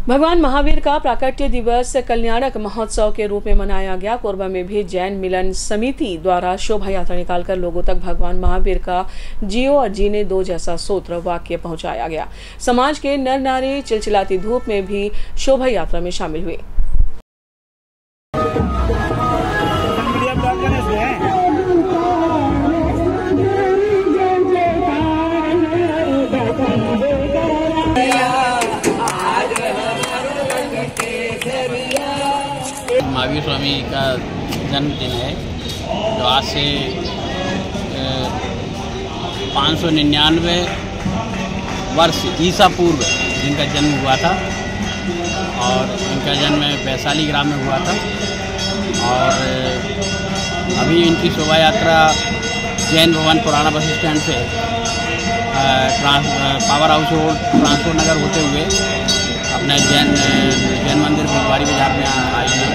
भगवान महावीर का प्राकट्य दिवस कल्याणक महोत्सव के रूप में मनाया गया। कोरबा में भी जैन मिलन समिति द्वारा शोभा यात्रा निकालकर लोगों तक भगवान महावीर का जियो और जीने दो जैसा सूत्र वाक्य पहुंचाया गया। समाज के नर नारी चिलचिलाती धूप में भी शोभा यात्रा में शामिल हुए। महावीर स्वामी का जन्मदिन है जो आज से 599 वर्ष ईसा पूर्व जिनका जन्म हुआ था और इनका जन्म वैशाली ग्राम में हुआ था। और अभी इनकी शोभा यात्रा जैन भवन पुराना बस स्टैंड से पावर हाउस रोड ट्रांसपोर्ट नगर होते हुए अपने जैन मंदिर बुधवारी बाजार में आई है।